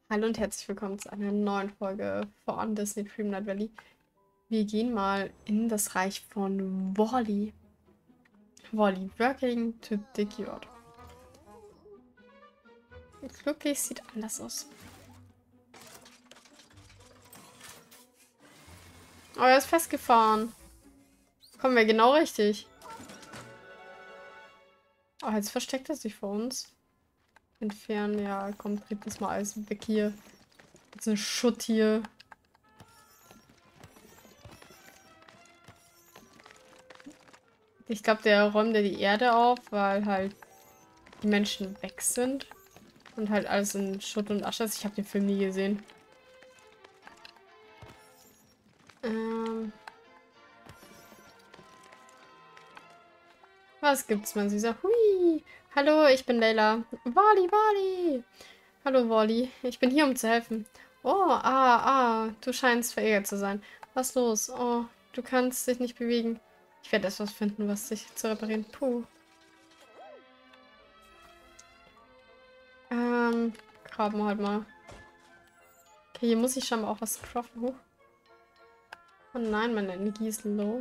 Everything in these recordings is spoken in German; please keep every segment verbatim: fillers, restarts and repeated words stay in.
Hallo und herzlich willkommen zu einer neuen Folge von Disney Dreamlight Valley. Wir gehen mal in das Reich von Wally. Wally, working to dig you out. Glücklich sieht anders aus. Oh, er ist festgefahren. Kommen wir genau richtig. Oh, jetzt versteckt er sich vor uns. Entfernen, ja, komm, kriegt das mal alles weg hier. Jetzt ein Schutt hier. Ich glaube, der räumt ja die Erde auf, weil halt die Menschen weg sind. Und halt alles in Schutt und Asche ist. Ich habe den Film nie gesehen. Ähm. Was gibt's, mein Süßer? Hui! Hallo, ich bin Layla. Wally, Wally! Hallo, Wally. Ich bin hier, um zu helfen. Oh, ah, ah. Du scheinst verärgert zu sein. Was los? Oh, du kannst dich nicht bewegen. Ich werde etwas finden, was dich zu reparieren. Puh. Ähm, graben wir halt mal. Okay, hier muss ich schon mal auch was craften. Huch. Oh nein, meine Energie ist low.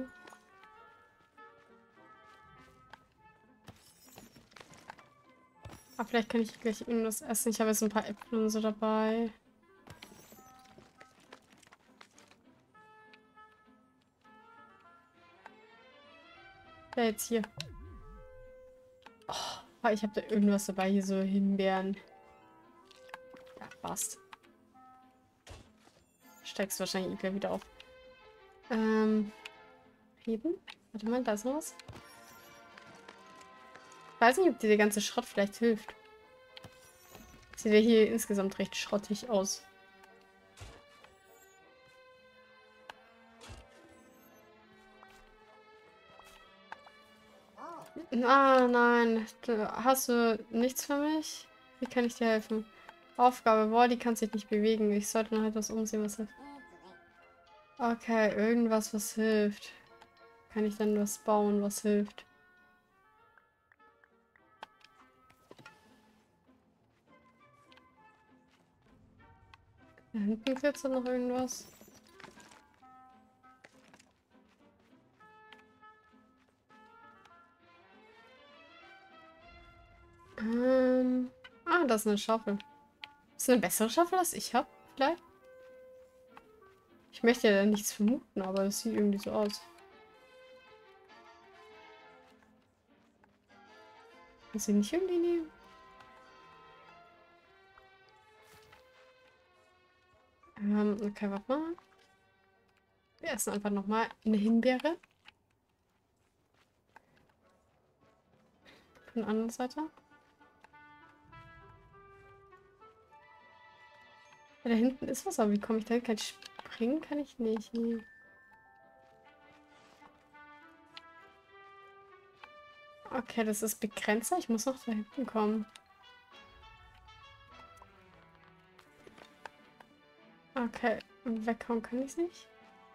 Aber vielleicht kann ich gleich irgendwas essen. Ich habe jetzt ein paar Äpfel und so dabei. Ja, jetzt hier. Oh, ich habe da irgendwas dabei. Hier so Himbeeren. Ja, passt. Steigst wahrscheinlich gleich wieder auf. Ähm, heben? Warte mal, da ist noch was. Ich weiß nicht, ob dir der ganze Schrott vielleicht hilft. Sieht ja hier insgesamt recht schrottig aus. Ah, nein. Du, hast du nichts für mich? Wie kann ich dir helfen? Aufgabe. Boah, die kann sich nicht bewegen. Ich sollte noch etwas umsehen, was hilft. Okay, irgendwas, was hilft. Kann ich dann was bauen, was hilft? Da hinten glitzert noch irgendwas. Ähm. Ah, das ist eine Schaufel. Ist das eine bessere Schaufel, als ich habe? Vielleicht? Ich möchte ja nichts vermuten, aber es sieht irgendwie so aus. Kannst du nicht irgendwie nehmen? Ähm, okay, warte mal. Wir essen einfach nochmal eine Himbeere. Von der anderen Seite. Ja, da hinten ist was, aber wie komme ich da hin? Kann ich springen? Kann ich nicht. Nee. Okay, das ist Begrenzer. Ich muss noch da hinten kommen. Okay, weghauen kann ich es nicht.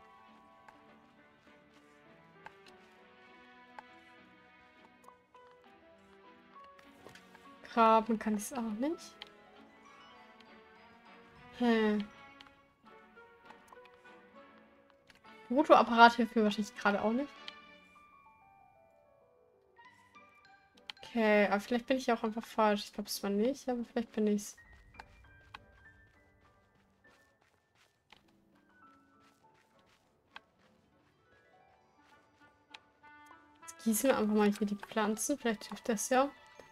Graben kann ich es auch nicht. Hä. Fotoapparat hilft mir wahrscheinlich gerade auch nicht. Okay, aber vielleicht bin ich auch einfach falsch. Ich glaube es zwar nicht, aber vielleicht bin ich es. Jetzt gießen wir einfach mal hier die Pflanzen. Vielleicht hilft das ja.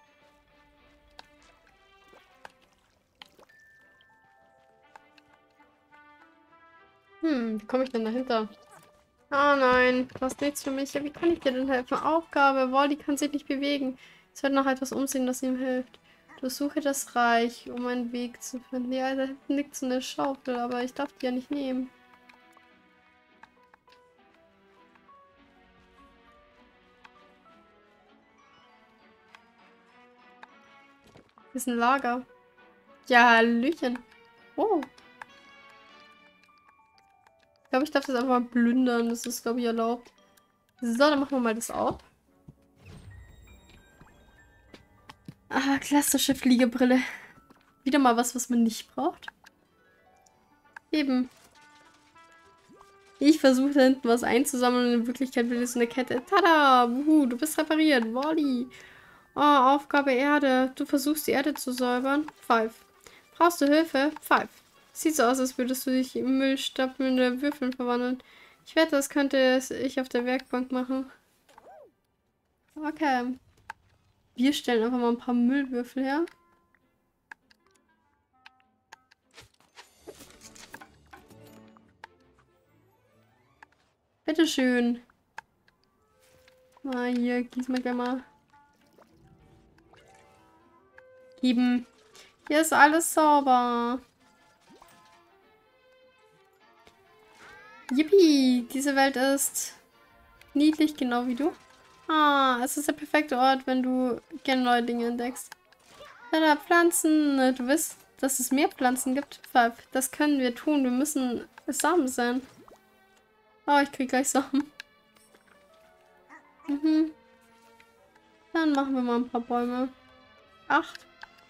Hm, wie komme ich denn dahinter? Ah nein, du hast nichts für mich. Ja, wie kann ich dir denn helfen? Aufgabe. Wally kann sich nicht bewegen. Es wird noch etwas umsehen, das ihm hilft. Durchsuche das Reich, um einen Weg zu finden. Ja, da hinten liegt so eine Schaufel, aber ich darf die ja nicht nehmen. Hier ist ein Lager. Ja, Hallöchen. Oh. Ich glaube, ich darf das einfach mal plündern. Das ist, glaube ich, erlaubt. So, dann machen wir mal das auf. Ah, klassische Fliegebrille. Wieder mal was, was man nicht braucht. Eben. Ich versuche da hinten was einzusammeln und in Wirklichkeit will es eine Kette. Tada! Wuhu, du bist repariert. Wally. Oh, Aufgabe Erde. Du versuchst die Erde zu säubern. Five. Brauchst du Hilfe? Five. Sieht so aus, als würdest du dich in Müll stapelnde Würfeln verwandeln. Ich wette, das könnte es ich auf der Werkbank machen. Okay. Wir stellen einfach mal ein paar Müllwürfel her. Bitteschön. Mal hier, gieß mal gleich mal. Geben. Hier ist alles sauber. Yippie, diese Welt ist niedlich, genau wie du. Ah, es ist der perfekte Ort, wenn du gerne neue Dinge entdeckst. Da Pflanzen. Du weißt, dass es mehr Pflanzen gibt. Five. Das können wir tun. Wir müssen es Samen sein. Oh, ich krieg gleich Samen. Mhm. Dann machen wir mal ein paar Bäume. Acht.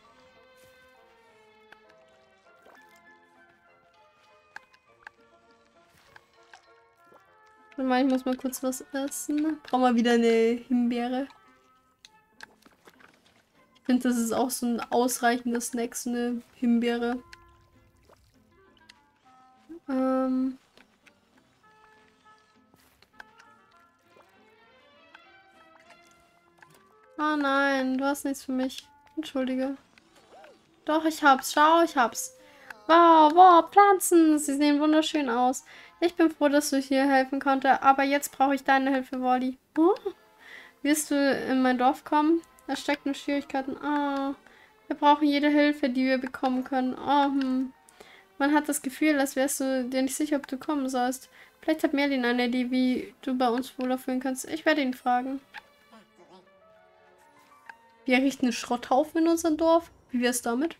Ich muss mal kurz was essen. Brauchen wir wieder eine Himbeere. Ich finde, das ist auch so ein ausreichender Snack, so eine Himbeere. Ähm. Oh nein, du hast nichts für mich. Entschuldige. Doch, ich hab's. Schau, ich hab's. Wow, wow, Pflanzen. Sie sehen wunderschön aus. Ich bin froh, dass du hier helfen konntest, aber jetzt brauche ich deine Hilfe, Wally. Oh, wirst du in mein Dorf kommen? Da stecken Schwierigkeiten. Ah, wir brauchen jede Hilfe, die wir bekommen können. Oh, hm. Man hat das Gefühl, als wärst du dir nicht sicher, ob du kommen sollst. Vielleicht hat Merlin eine Idee, wie du bei uns wohler fühlen kannst. Ich werde ihn fragen. Wir errichten einen Schrotthaufen in unserem Dorf. Wie wär's damit?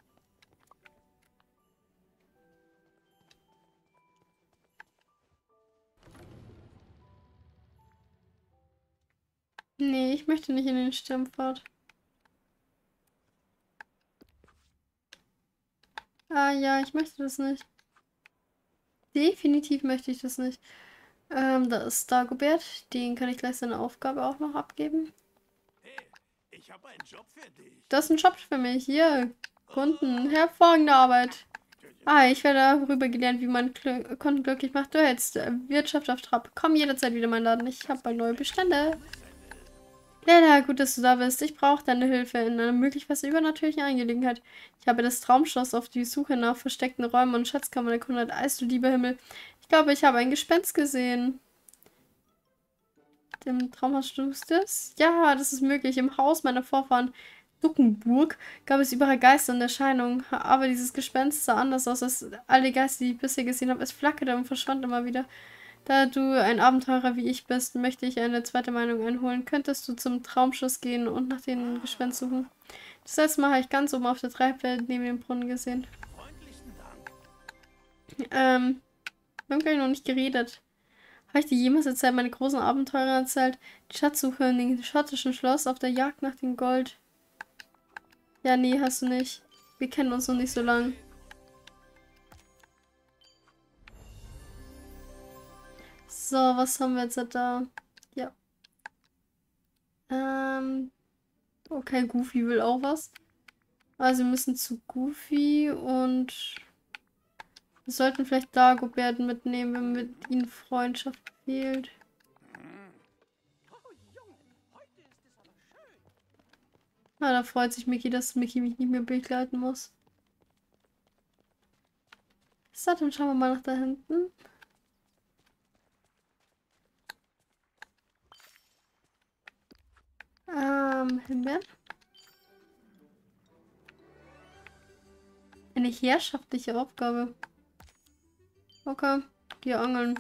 Nee, ich möchte nicht in den Sturmpfad. Ah ja, ich möchte das nicht. Definitiv möchte ich das nicht. Ähm, da ist Dagobert. Den kann ich gleich seine Aufgabe auch noch abgeben. Hey, ich habe einen Job für dich. Das ist ein Job für mich. Hier, Kunden. Hervorragende Arbeit. Ah, ich werde darüber gelernt, wie man Gl Kunden glücklich macht. Du hältst äh, Wirtschaft auf Trab. Komm jederzeit wieder in meinen Laden. Ich habe bald neue Bestände. Leda, gut, dass du da bist. Ich brauche deine Hilfe in einer möglich was übernatürlichen Angelegenheit. Ich habe das Traumschloss auf die Suche nach versteckten Räumen und Schatzkammern erkundet. Eis, du lieber Himmel. Ich glaube, ich habe ein Gespenst gesehen. Im Traumhaus du das? Ja, das ist möglich. Im Haus meiner Vorfahren Duckenburg gab es überall Geister in Erscheinung. Aber dieses Gespenst sah anders aus als alle Geister, die ich bisher gesehen habe. Es flackerte und verschwand immer wieder. Da du ein Abenteurer wie ich bist, möchte ich eine zweite Meinung einholen. Könntest du zum Traumschloss gehen und nach dem Gespenst suchen? Das letzte Mal habe ich ganz oben auf der Treppe neben dem Brunnen gesehen. Ähm, wir haben gleich noch nicht geredet. Habe ich dir jemals erzählt, meine großen Abenteuer erzählt? Die Schatzsuche in dem schottischen Schloss auf der Jagd nach dem Gold. Ja, nee, hast du nicht. Wir kennen uns noch nicht so lang. So, was haben wir jetzt da? Ja. Ähm. Okay, Goofy will auch was. Also wir müssen zu Goofy und wir sollten vielleicht Dagobert mitnehmen, wenn mit ihnen Freundschaft fehlt. Ah, da freut sich Mickey, dass Mickey mich nicht mehr begleiten muss. So, dann schauen wir mal nach da hinten. Ähm, Himbeeren. Eine herrschaftliche Aufgabe. Okay, wir angeln.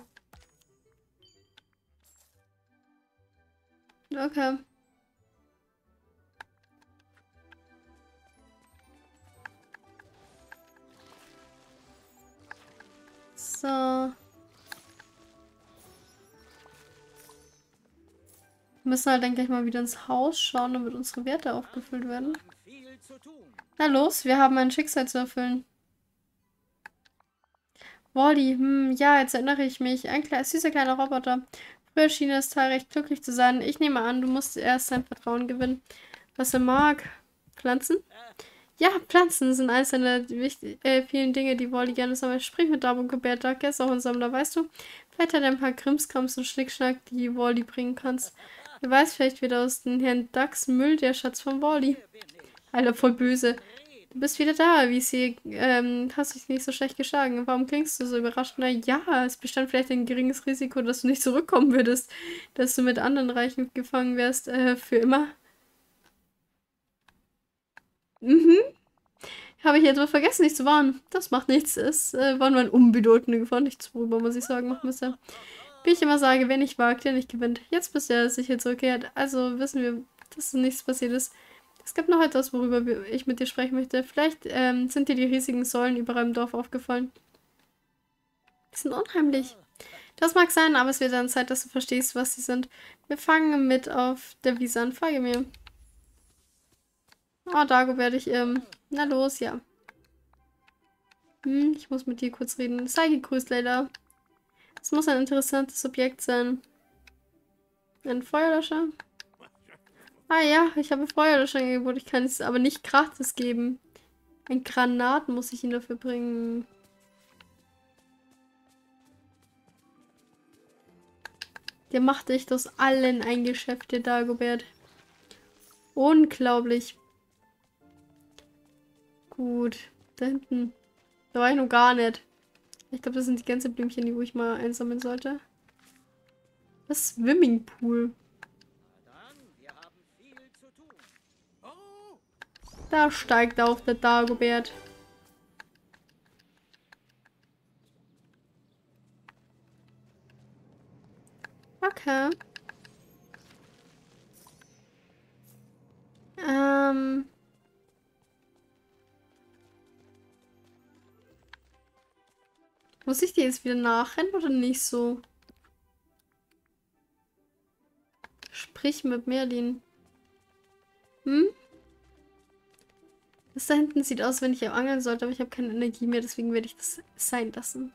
Okay. So. Wir müssen halt, denke ich, mal wieder ins Haus schauen, damit unsere Werte aufgefüllt werden. Na los, wir haben ein Schicksal zu erfüllen. Wally, hm, ja, jetzt erinnere ich mich. Ein kleiner, süßer kleiner Roboter. Früher schien das Teil recht glücklich zu sein. Ich nehme an, du musst erst sein Vertrauen gewinnen. Was er mag. Pflanzen? Ja, Pflanzen sind eines der wichtig, äh, vielen Dinge, die Wally gerne sammelt. Sprich mit Dagobert, er ist auch ein Sammler, weißt du? Vielleicht hat er ein paar Krimskrams und Schnickschnack, die Wally bringen kannst. Wer weiß, vielleicht wird aus dem Herrn Dachs Müll der Schatz von Wally. Alter, voll böse. Du bist wieder da, wie sie, ähm, hast dich nicht so schlecht geschlagen. Warum klingst du so überrascht? Na ja, es bestand vielleicht ein geringes Risiko, dass du nicht zurückkommen würdest, dass du mit anderen Reichen gefangen wärst, äh, für immer. Mhm. Habe ich etwa vergessen, dich zu warnen. Das macht nichts. Es äh, war nur ein unbedeutender Gefahr. Nichts, worüber man sich Sorgen machen müsste. Wie ich immer sage, wer nicht wagt, der nicht gewinnt. Jetzt bist du ja sicher zurückgekehrt. Also wissen wir, dass nichts passiert ist. Es gibt noch etwas, worüber ich mit dir sprechen möchte. Vielleicht ähm, sind dir die riesigen Säulen überall im Dorf aufgefallen. Die sind unheimlich. Das mag sein, aber es wird dann Zeit, dass du verstehst, was sie sind. Wir fangen mit auf der Wiese an. Folge mir. Oh, Dagobert, ich, ähm, na los, ja. Hm, ich muss mit dir kurz reden. Sei gegrüßt, Leila. Es muss ein interessantes Objekt sein. Ein Feuerlöscher? Ah ja, ich habe Feuerlöscher angeboten. Ich kann es aber nicht gratis geben. Ein Granat muss ich ihn dafür bringen. Der macht echt aus allen ein Geschäft, der Dagobert. Unglaublich. Gut. Da hinten. Da war ich noch gar nicht. Ich glaube, das sind die ganzen Blümchen, die wo ich mal einsammeln sollte. Das Swimmingpool. Da steigt auch der Dagobert. Okay. Ähm. Muss ich dir jetzt wieder nachrennen oder nicht so? Sprich mit Merlin. Hm? Das da hinten sieht aus, wenn ich angeln sollte, aber ich habe keine Energie mehr, deswegen werde ich das sein lassen.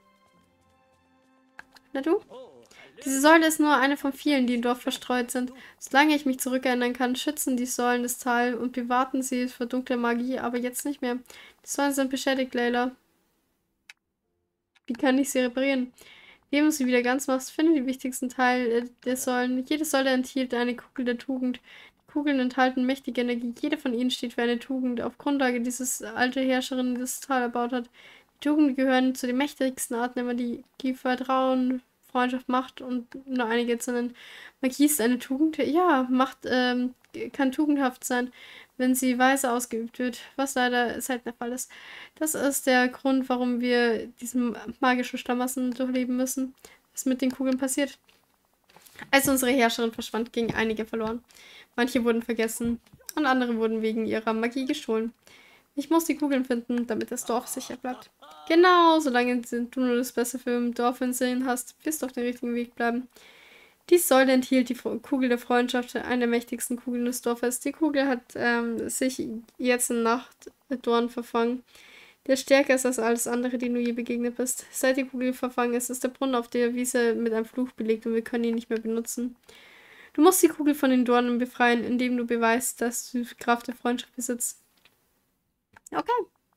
Na du? Diese Säule ist nur eine von vielen, die im Dorf verstreut sind. Solange ich mich zurückerinnern kann, schützen die Säulen das Tal und bewahrten sie vor dunkler Magie, aber jetzt nicht mehr. Die Säulen sind beschädigt, Layla. Wie kann ich sie reparieren? Indem du sie wieder ganz machst, finde die wichtigsten Teile der Säulen. Jede Säule enthielt eine Kugel der Tugend. Die Kugeln enthalten mächtige Energie. Jede von ihnen steht für eine Tugend. Auf Grundlage dieses alte Herrscherin, die das Tal erbaut hat. Die Tugenden gehören zu den mächtigsten Arten, immer die, die Vertrauen, Freundschaft, Macht und nur einige zu nennen. Magie ist eine Tugend? Ja, Macht ähm, kann tugendhaft sein, wenn sie weise ausgeübt wird, was leider selten der Fall ist. Das ist der Grund, warum wir diesen magischen Schlamassel durchleben müssen. Was mit den Kugeln passiert. Als unsere Herrscherin verschwand, gingen einige verloren. Manche wurden vergessen und andere wurden wegen ihrer Magie gestohlen. Ich muss die Kugeln finden, damit das Dorf sicher bleibt. Genau, solange du nur das Beste für im Dorf in Sinn hast, wirst du auf dem richtigen Weg bleiben. Die Säule enthielt die Kugel der Freundschaft, eine der mächtigsten Kugeln des Dorfes. Die Kugel hat ähm, sich jetzt in Nachtdorn verfangen, der stärker ist als alles andere, die du je begegnet bist. Seit die Kugel verfangen ist, ist der Brunnen auf der Wiese mit einem Fluch belegt und wir können ihn nicht mehr benutzen. Du musst die Kugel von den Dornen befreien, indem du beweist, dass du die Kraft der Freundschaft besitzt. Okay.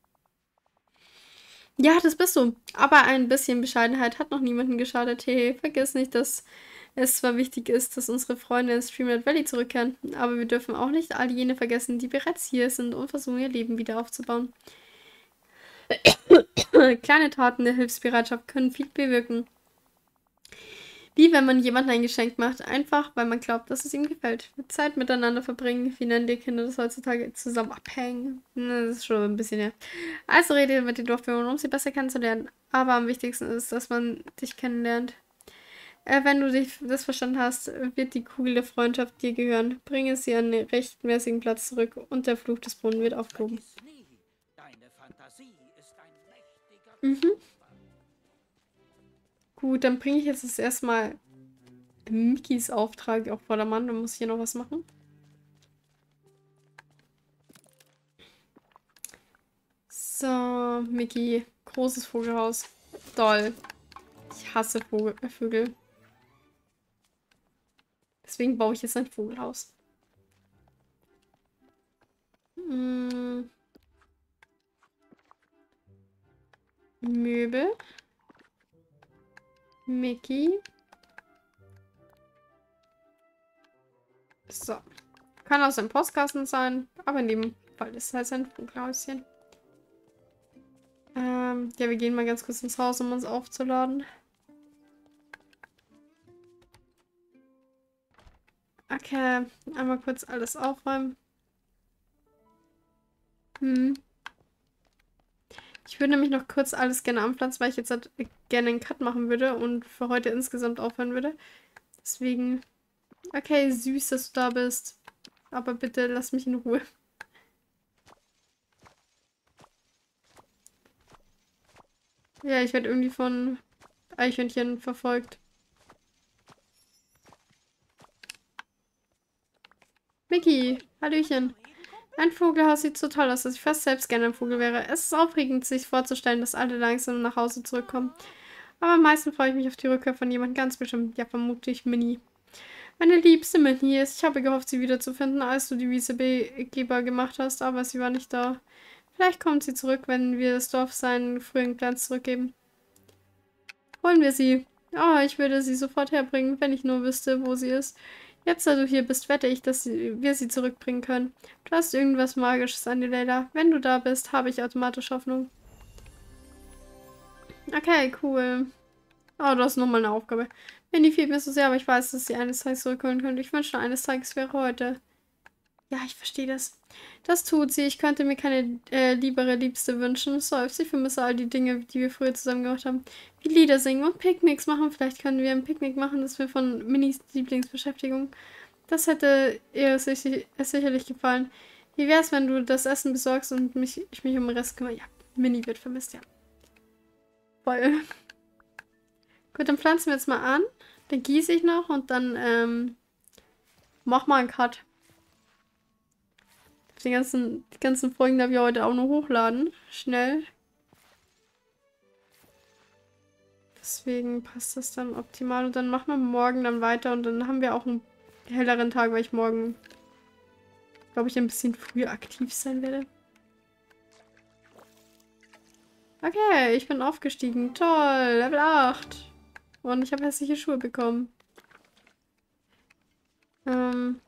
Ja, das bist du. Aber ein bisschen Bescheidenheit hat noch niemandem geschadet. Hey, vergiss nicht, dass es zwar wichtig ist, dass unsere Freunde in Streamlight Valley zurückkehren, aber wir dürfen auch nicht all jene vergessen, die bereits hier sind und versuchen, ihr Leben wieder aufzubauen. Kleine Taten der Hilfsbereitschaft können viel bewirken. Wie wenn man jemandem ein Geschenk macht, einfach weil man glaubt, dass es ihm gefällt. Mit Zeit miteinander verbringen, wie nennen die Kinder das heutzutage, zusammen abhängen. Das ist schon ein bisschen, ja. Also rede mit den Dorfbewohnern, um sie besser kennenzulernen. Aber am wichtigsten ist, dass man dich kennenlernt. Äh, wenn du dich das verstanden hast, wird die Kugel der Freundschaft dir gehören. Bringe sie an den rechtmäßigen Platz zurück und der Fluch des Brunnen wird aufgehoben. Mhm. Gut, dann bringe ich jetzt das erstmal Mickeys Auftrag auf Vordermann. Dann muss ich hier noch was machen. So, Mickey. Großes Vogelhaus. Toll. Ich hasse Vogel, äh, Vögel. Deswegen baue ich jetzt ein Vogelhaus. Hm. Möbel. Mickey. So. Kann aus dem Postkasten sein, aber in dem Fall ist es halt ein Vogelhäuschen. Ähm, ja, wir gehen mal ganz kurz ins Haus, um uns aufzuladen. Okay, einmal kurz alles aufräumen. Hm. Ich würde nämlich noch kurz alles gerne anpflanzen, weil ich jetzt halt gerne einen Cut machen würde und für heute insgesamt aufhören würde. Deswegen, okay, süß, dass du da bist. Aber bitte lass mich in Ruhe. Ja, ich werde irgendwie von Eichhörnchen verfolgt. Mickey, Hallöchen. Ein Vogelhaus sieht so toll aus, dass ich fast selbst gerne ein Vogel wäre. Es ist aufregend, sich vorzustellen, dass alle langsam nach Hause zurückkommen. Aber am meisten freue ich mich auf die Rückkehr von jemand ganz bestimmt. Ja, vermutlich Minnie. Meine liebste Minnie ist. Ich habe gehofft, sie wiederzufinden, als du die Wiese begehbar gemacht hast, aber sie war nicht da. Vielleicht kommt sie zurück, wenn wir das Dorf seinen früheren Glanz zurückgeben. Holen wir sie. Oh, ich würde sie sofort herbringen, wenn ich nur wüsste, wo sie ist. Jetzt, da du hier bist, wette ich, dass sie, wir sie zurückbringen können. Du hast irgendwas Magisches an dir, Layla. Wenn du da bist, habe ich automatisch Hoffnung. Okay, cool. Oh, du hast nochmal eine Aufgabe. Minnie fehlt mir so sehr, aber ich weiß, dass sie eines Tages zurückholen könnte. Ich wünschte, eines Tages wäre heute. Ja, ich verstehe das. Das tut sie. Ich könnte mir keine äh, liebere Liebste wünschen. Seufzt, ich vermisse all die Dinge, die wir früher zusammen gemacht haben. Wie Lieder singen und Picknicks machen. Vielleicht können wir ein Picknick machen. Das wäre von Minnies Lieblingsbeschäftigung. Das hätte ihr sicher, sicherlich gefallen. Wie wär's, wenn du das Essen besorgst und mich, ich mich um den Rest kümmere? Ja, Minnie wird vermisst, ja. Voll. Gut, dann pflanzen wir jetzt mal an. Dann gieße ich noch und dann ähm, mach mal einen Cut. Die ganzen, die ganzen Folgen darf ich heute auch noch hochladen. Schnell. Deswegen passt das dann optimal. Und dann machen wir morgen dann weiter. Und dann haben wir auch einen helleren Tag, weil ich morgen, glaube ich, ein bisschen früher aktiv sein werde. Okay, ich bin aufgestiegen. Toll, Level acht. Und ich habe hässliche Schuhe bekommen. Ähm...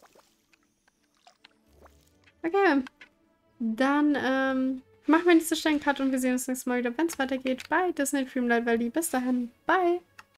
Okay. Dann ähm, machen wir nächste Stellen Cut und wir sehen uns nächstes Mal wieder, wenn es weitergeht bei Disney Dreamlight Valley. Bis dahin, bye!